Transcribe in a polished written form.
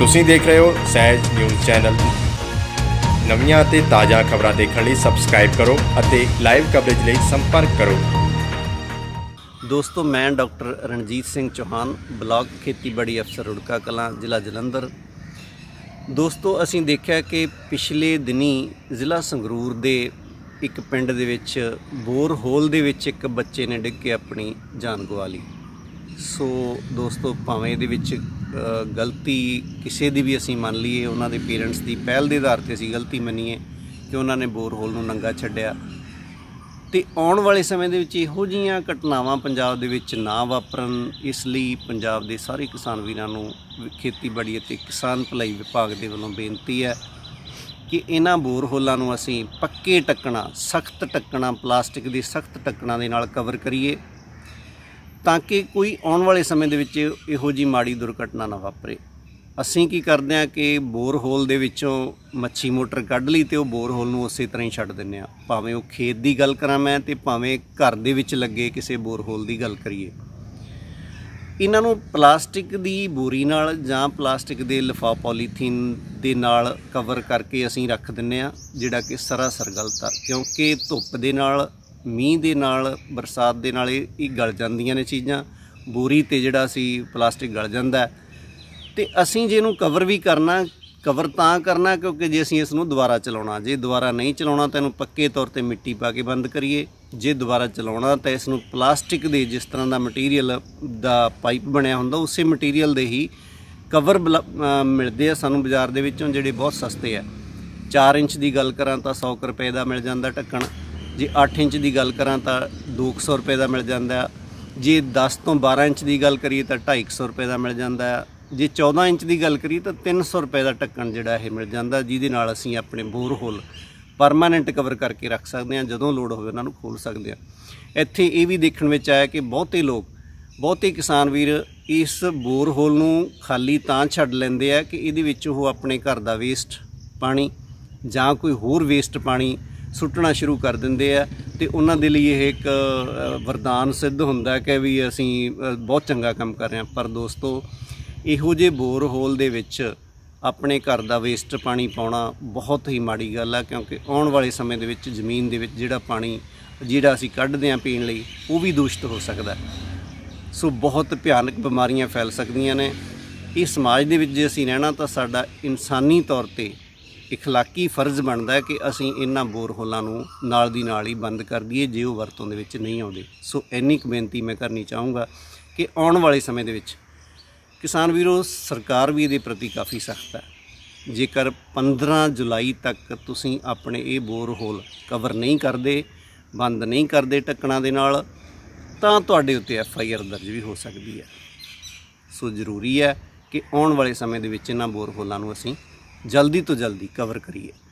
ਤੁਸੀਂ ਦੇਖ ਰਹੇ ਹੋ ਸਹਿਜ ਨਿਊਜ਼ ਚੈਨਲ। ਨਵੀਆਂ ਅਤੇ ਤਾਜ਼ਾ ਖਬਰਾਂ ਦੇਖਣ ਲਈ ਸਬਸਕ੍ਰਾइब करो ਅਤੇ ਲਾਈਵ ਕਵਰੇਜ ਲਈ ਸੰਪਰਕ ਕਰੋ। ਦੋਸਤੋ, मैं डॉक्टर रणजीत सिंह चौहान, ब्लॉक खेतीबाड़ी अफसर रुड़का कलां, जिला जलंधर। दोस्तों, असीं देखिया कि पिछले दिनी जिला संगरूर दे एक पिंड दे विच बोर होल दे विच एक बच्चे ने डिग के अपनी जान गवा ली। सो दोस्तों, भावें इहदे विच गलती किसी दी भी असीं मान लीए, उन्हां दे पेरेंट्स दी पहल दे आधार ते असीं गलती मनीए कि उन्हां ने बोर होल नूं नंगा छड्डिया, तो आने वाले समय दे विच इहो जिहियां घटनावां पंजाब दे विच ना वापरन, इसलिए पंजाब दे सारे किसान वीरां नूं खेतीबाड़ी अते किसान भलाई विभाग दे वल्लों बेनती है कि इन्हां बोर होलां नूं असीं पक्के टक्कणां, सख्त टक्कणां, प्लास्टिक दे सख्त टक्कणां दे नाल कवर करिए ताकि कोई आने वाले समय दे विच इहो जी माड़ी दुर्घटना ना वापरे। असीं की करदे हां कि बोर होल दे विचों मच्छी मोटर कढ लई ते ओह बोर होल नूं उसे तरह ही छड्ड दिंदे आ। भावें ओह खेत दी गल करां मैं ते भावें घर दे विच लगे किसी बोर होल दी गल करिए, इन्हां नूं प्लास्टिक दी बोरी नाल जां प्लास्टिक दे लिफाफ पॉलीथीन दे नाल कवर करके असीं रख दिंदे आ, जिहड़ा कि सरासर गलत आ, क्योंकि धुप्प दे नाल, मींह दे नाल, बरसात दे नाल ये गल जांदियां ने चीज़ां। बोरी ते जिहड़ा असीं प्लास्टिक गल जांदा है, तो असीं जे इहनूं कवर भी करना, कवर तां करना क्योंकि जे असीं इसनूं दुबारा चलाउणा, जे दुबारा नहीं चलाउणा तो इहनूं पक्के तौर ते मिट्टी पा के बंद करिए। जे दुबारा चलाउणा तो इसनूं प्लास्टिक दे जिस तरह का मटीरीअल दा पाइप बनिया हुंदा उसे मटीरीअल दे ही कवर मिलदे आ सानूं बाज़ार दे विचों, जिहड़े बहुत सस्ते आ। 4 इंच की गल करां तां 100 रुपए का मिल जांदा ढक्कण, जे 8 इंच की गल करां तां 200 रुपए का मिल जांदा, जे 10 तो 12 इंच की गल करिए तो 250 रुपए का मिल जांदा, जे 14 इंच की गल करिए तो 300 रुपए का ढक्कन जिहड़ा है मिल जांदा, जिहदे नाल असीं अपने बोर होल परमानेंट कवर करके रख सकते हैं, जदों लोड़ होवे उन्हां नूं खोल सकते हैं। इत्थे ये भी देखण विच आया कि बहुते लोग, बहुते किसान वीर इस बोर होल नूं खाली तां छड्ड लैंदे आ कि इहदे विच ओह अपने घर दा वेस्ट पानी जां कोई होर वेस्ट पानी सुट्टना शुरू कर दिंदे आ, ते उन्हां दे लई इह एक वरदान सिद्ध हुंदा कि भी असीं बहुत चंगा काम कर रहे हैं। पर दोस्तों, इहो जे बोर होल दे विच अपने घर दा वेस्ट पानी पाउणा बहुत ही माड़ी गल है, क्योंकि आउण वाले समय दे विच जमीन दे विच जिहड़ा पानी जिहड़ा असीं कढदे हां पीण लई वो भी दूषित हो सकदा है। सो बहुत भयानक बीमारियां फैल सकदियां ने। इस समाज दे विच जे असीं रहना तां साडा इंसानी तौर ते इखलाकी फर्ज बनता है कि असीं इन्हां बोर होलां नूं नाल दी नाल ही बंद कर दईए जे वो वरतों दे विच नहीं आउंदे। सो इन्नी क बेनती मैं करनी चाहूँगा कि आउण वाले समय दे विच किसान वीरों, सरकार भी इहदे प्रति काफ़ी सख्त है। जेकर 15 जुलाई तक तुसीं अपने ये बोर होल कवर नहीं करते, बंद नहीं करते ढक्कणां दे नाल, तां तुहाडे उत्ते FIR दर्ज भी हो सकती है। सो जरूरी है कि आउण वाले समय दे विच इन्हां बोर होलां नूं असीं जल्दी तो जल्दी कवर करिए।